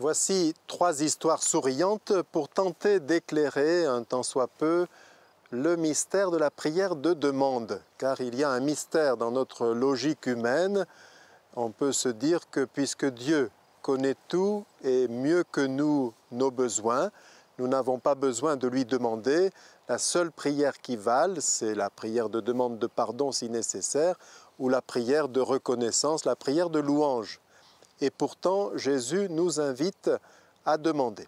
Voici 3 histoires souriantes pour tenter d'éclairer, un tant soit peu, le mystère de la prière de demande. Car il y a un mystère dans notre logique humaine. On peut se dire que puisque Dieu connaît tout et mieux que nous nos besoins, nous n'avons pas besoin de lui demander. La seule prière qui vale, c'est la prière de demande de pardon si nécessaire, ou la prière de reconnaissance, la prière de louange. Et pourtant, Jésus nous invite à demander.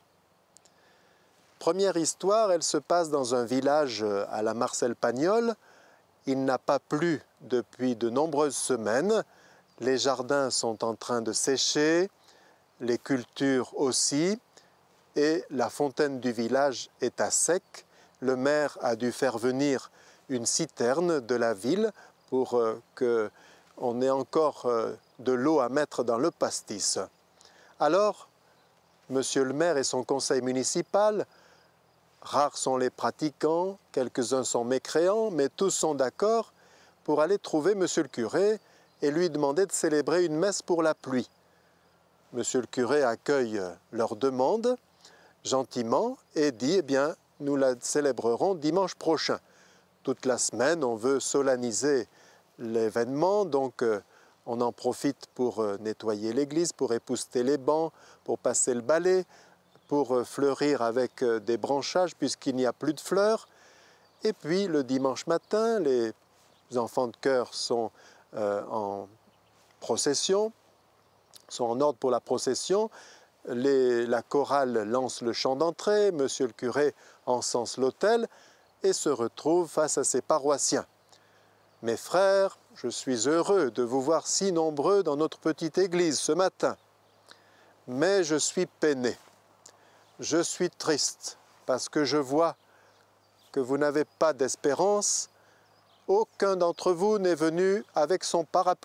Première histoire, elle se passe dans un village à la Marcel Pagnol. Il n'a pas plu depuis de nombreuses semaines. Les jardins sont en train de sécher, les cultures aussi, et la fontaine du village est à sec. Le maire a dû faire venir une citerne de la ville pour qu'on ait encore de l'eau à mettre dans le pastis. Alors, monsieur le maire et son conseil municipal, rares sont les pratiquants, quelques-uns sont mécréants, mais tous sont d'accord pour aller trouver monsieur le curé et lui demander de célébrer une messe pour la pluie. Monsieur le curé accueille leur demande gentiment et dit « Eh bien, nous la célébrerons dimanche prochain. » Toute la semaine, on veut solenniser l'événement, donc on en profite pour nettoyer l'église, pour épousseter les bancs, pour passer le balai, pour fleurir avec des branchages puisqu'il n'y a plus de fleurs. Et puis le dimanche matin, les enfants de chœur sont en procession, sont en ordre pour la procession. La chorale lance le chant d'entrée, monsieur le curé encense l'autel et se retrouve face à ses paroissiens. « Mes frères, je suis heureux de vous voir si nombreux dans notre petite église ce matin. Mais je suis peiné, je suis triste parce que je vois que vous n'avez pas d'espérance. Aucun d'entre vous n'est venu avec son parapluie. »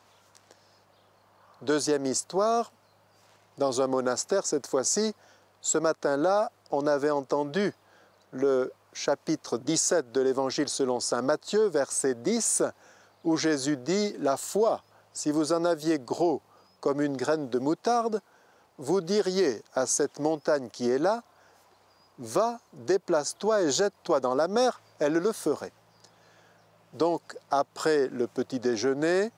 Deuxième histoire, dans un monastère cette fois-ci, ce matin-là, on avait entendu le chapitre 17 de l'Évangile selon saint Matthieu, verset 10, où Jésus dit « La foi, si vous en aviez gros comme une graine de moutarde, vous diriez à cette montagne qui est là, va, déplace-toi et jette-toi dans la mer, elle le ferait. » Donc, après le petit déjeuner,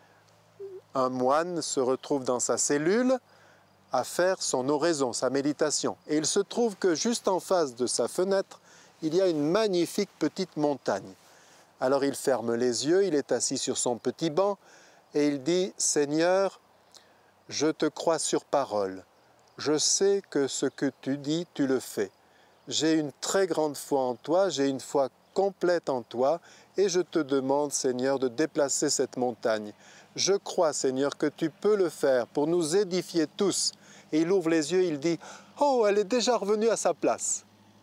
un moine se retrouve dans sa cellule à faire son oraison, sa méditation. Et il se trouve que juste en face de sa fenêtre, il y a une magnifique petite montagne. Alors il ferme les yeux, il est assis sur son petit banc et il dit « Seigneur, je te crois sur parole. Je sais que ce que tu dis, tu le fais. J'ai une très grande foi en toi, j'ai une foi complète en toi et je te demande, Seigneur, de déplacer cette montagne. Je crois, Seigneur, que tu peux le faire pour nous édifier tous. » Et il ouvre les yeux, il dit « Oh, elle est déjà revenue à sa place. »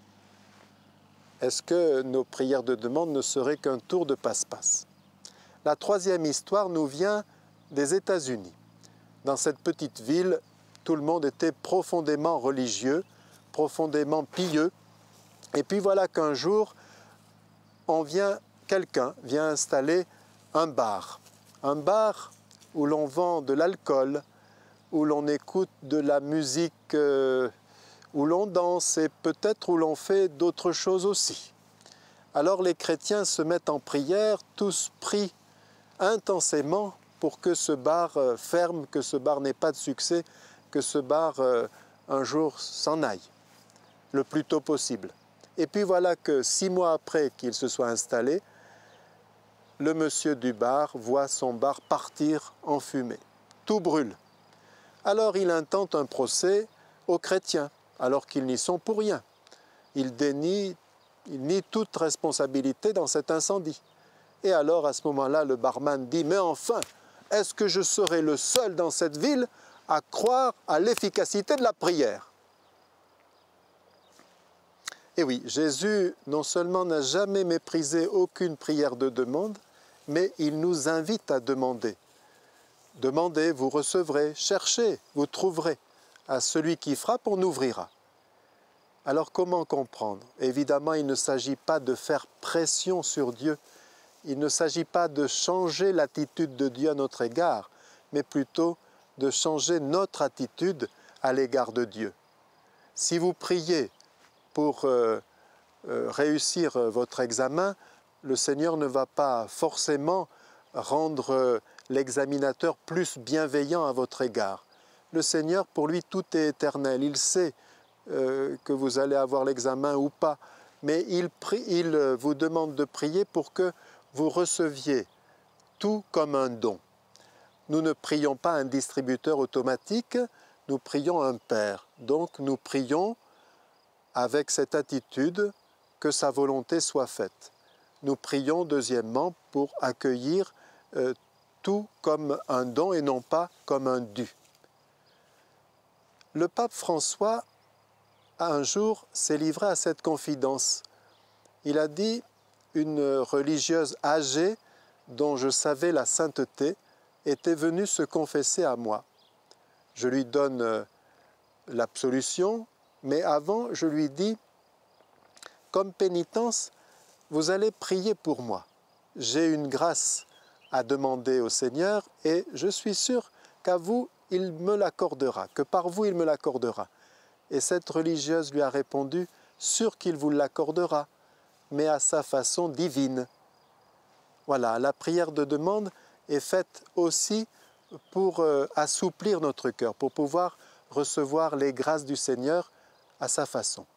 Est-ce que nos prières de demande ne seraient qu'un tour de passe-passe? La troisième histoire nous vient des États-Unis. Dans cette petite ville, tout le monde était profondément religieux, profondément pieux. Et puis voilà qu'un jour, quelqu'un vient installer un bar où l'on vend de l'alcool, où l'on écoute de la musique, où l'on danse et peut-être où l'on fait d'autres choses aussi. Alors les chrétiens se mettent en prière, tous prient intensément pour que ce bar ferme, que ce bar n'ait pas de succès, que ce bar un jour s'en aille, le plus tôt possible. Et puis voilà que 6 mois après qu'il se soit installé, le monsieur du bar voit son bar partir en fumée. Tout brûle. Alors il intente un procès aux chrétiens, alors qu'ils n'y sont pour rien. Il nie toute responsabilité dans cet incendie. Et alors à ce moment-là, le barman dit « Mais enfin, est-ce que je serai le seul dans cette ville à croire à l'efficacité de la prière ?» Et oui, Jésus non seulement n'a jamais méprisé aucune prière de demande, mais il nous invite à demander. Demandez, vous recevrez, cherchez, vous trouverez. À celui qui frappe, on ouvrira. Alors comment comprendre? Évidemment, il ne s'agit pas de faire pression sur Dieu. Il ne s'agit pas de changer l'attitude de Dieu à notre égard, mais plutôt de changer notre attitude à l'égard de Dieu. Si vous priez pour réussir votre examen, le Seigneur ne va pas forcément rendre l'examinateur plus bienveillant à votre égard. Le Seigneur, pour lui, tout est éternel. Il sait que vous allez avoir l'examen ou pas, mais il vous demande de prier pour que vous receviez tout comme un don. Nous ne prions pas un distributeur automatique, nous prions un Père. Donc nous prions avec cette attitude que sa volonté soit faite. Nous prions deuxièmement pour accueillir tout comme un don et non pas comme un dû. Le pape François, un jour, s'est livré à cette confidence. Il a dit, une religieuse âgée dont je savais la sainteté était venue se confesser à moi. Je lui donne l'absolution, mais avant, je lui dis, comme pénitence, vous allez prier pour moi. J'ai une grâce à demander au Seigneur et je suis sûr qu'à vous, il me l'accordera, que par vous, il me l'accordera. Et cette religieuse lui a répondu, sûr qu'il vous l'accordera, mais à sa façon divine. Voilà, la prière de demande est faite aussi pour assouplir notre cœur, pour pouvoir recevoir les grâces du Seigneur à sa façon.